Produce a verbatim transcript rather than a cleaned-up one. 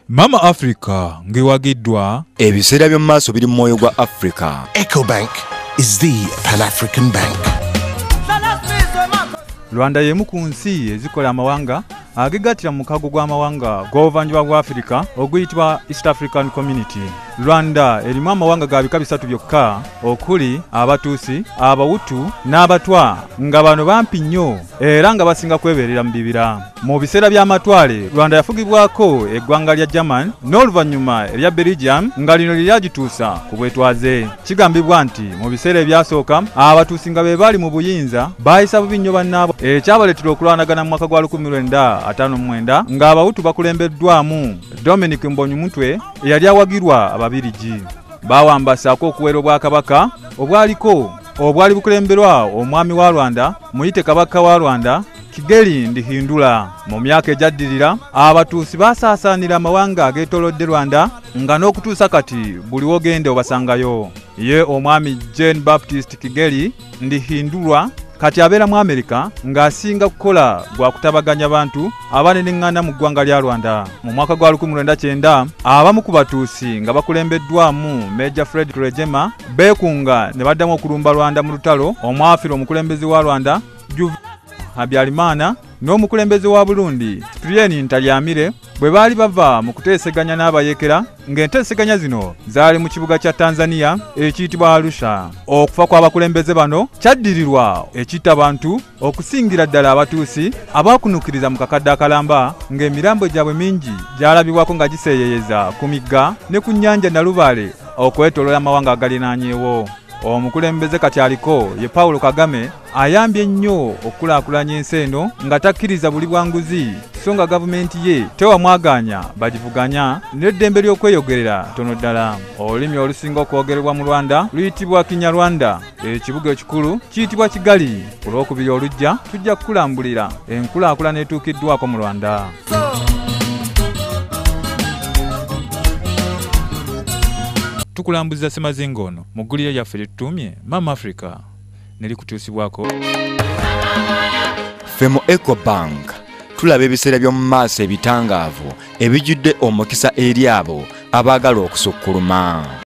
Mama Africa ngewagiddwa ebiseera by'omu maaso biri mu mwoyo gwa Africa. EcoBank is the Pan-African Bank. Rwanda yemu ku nsi ezikola amawanga agegatira mu kago gw'amawanga g'obuvanjuba bwa Africa oguyitibwa East African Community. Rwanda erimu amawanga ga bika bisatu byokka okuli Abatuusi, Abahutu n'Abatwa, nga bano bampi nnyo era nga basinga kweberera mu bibira. Mu biseera by'amatwale Rwanda yafugibwako eggwanga lya German n'oluvannyuma erya Belgium nga lino lyagituusa ku bwetwaze. Kigambibwa nti mu biseera ebyasooka Abatuusi nga be bali mu buyinza bayisa bubi nnyo bannaabo ekyabaleetera okulwanagana mu mwaka gwa lukumi lwenda ataano mu mwenda nga Abahutu bakulembeddwamu Dominic Mbonyumutwe eyali awagirwa Ababirigi. Bawambasaako okuwera obwakabaka obwaliko obwali bukulemberwa omwami wa Rwanda muyite kabaka wa Rwanda Kigeli Ndihindula. Mu myaka ejaddirira Abatuusi basaasaanira amawanga ageetoolodde Rwanda nga n'okutuusa kati buli wogende obasangayo. Ye omwami Jean Baptiste Kigeli Ndihindulwa kati abeera mu Amerika ng'asinga kukola gwa kutabaganya bantu abanenengana mu ggwanga lya Rwanda. Mu mwaka gwa lukumi lwenda kyenda abamu ku Batuusi nga bakulembeddwamu Major Fred Rwejema beekunga ne baddamu okulumba Rwanda mu lutalo omwafiira omukulembeze wa Rwanda Juvenal Habyarimana n'omukulembeze wa Burundi Cyprien Ntaryamire bwe baali bava mu kuteeseganya n'abayekera ng'enteeseganya zino zaali mu kibuga kya Tanzania ekiyitibwa Arusha. Okufa kw'abakulembeze bano kyaddirirwa ekitta bantu okusingira ddala Abatuusi abaakunuukiriza mu kakadde akalamba ng'emirambo gyabwe mingi gyalabibwako nga giseeyeyeza ku migga ne ku nnyanja Nalubaale okwetooloola amawanga agalinaanyeewo. Omukulembeze kati aliko ye Paulo Kagame ayambye nnyo okulaakulanya ensi eno nga takkiriza buli bwanguzi so nga gavumenti ye tewamwaganya bagivuganya n'eddembe ly'okweyogerera tono ddala. Olulimi olusinga okwogererwa mu Rwanda luyitibwa Kinyarwanda. Ekibuga ekikulu kiyitibwa Kigali. Ku lwokubiri olujja tujja kukulambulira enkulaakulana etuukiddwako mu Rwanda. Tukulambuza Semazingo ono mu ggulire lyaffe lyetutumye Mama Africa nelikutuusibwako. Ffe mu EcoBank tulaba ebiseera by'omu maaso ebitangaavu ebijjudde omukisa eri abo abaagala okusukkuluma.